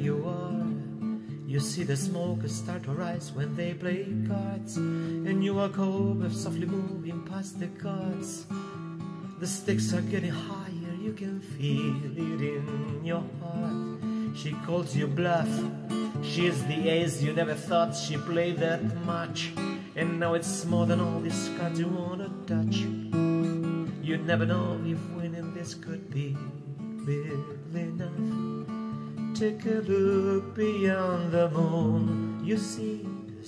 you are. You see the smoke start to rise when they play cards, and you walk over softly moving past the cards. The stakes are getting higher, you can feel it in your heart. She calls you bluff, she's the ace you never thought she played that much, and now it's more than all these cards you wanna touch. You never know if winning this could be real enough. Take a look beyond the moon, you see the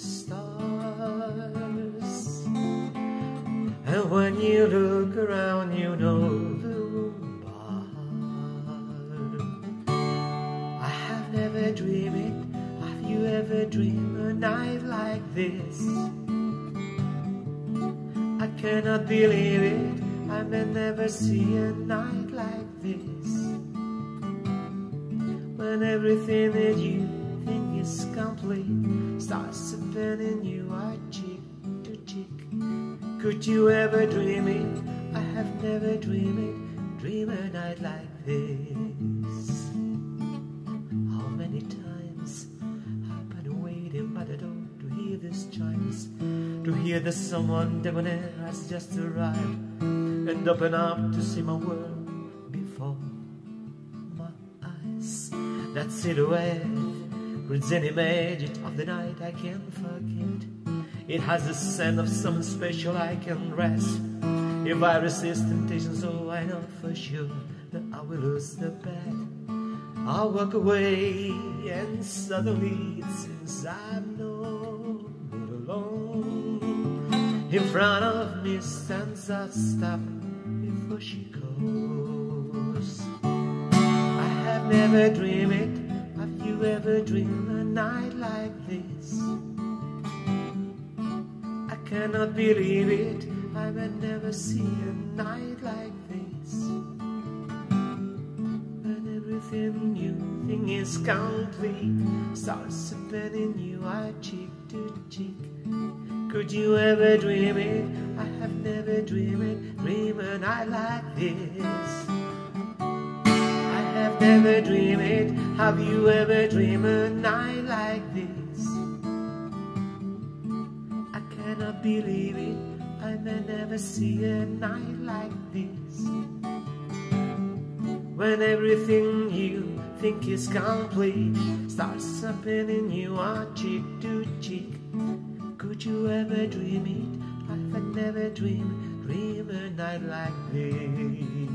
stars, and when you look around you know the room bar. I have never dreamed it. Have you ever dreamed a night like this? I cannot believe it. I may never see a night like this, when everything that you think is complete starts happening, you are cheek to cheek. Could you ever dream it? I have never dreamed it. Dream a night like this. How many times I've been waiting by the door to hear these chimes, to hear that someone debonair has just arrived and open up to see my world before my eyes. That silhouette reads an image of the night I can't forget. It has the scent of something special I can rest. If I resist temptation, so I know for sure that I will lose the bet. I'll walk away and suddenly it seems I'm not alone. In front of me stands a stop before she goes. I have never dreamed it. Have you ever dreamed a night like this? I cannot believe it. I may never see a night like this, when everything you think is complete starts happening, you are cheek to cheek. Could you ever dream it? I have never dreamed it. Dream a night like this. I have never dreamed it. Have you ever dreamed a night like this? I cannot believe it. I may never see a night like this, when everything you think is complete starts happening, you are cheek to cheek. Could you ever dream it? I have never dreamed. Dream a night like this.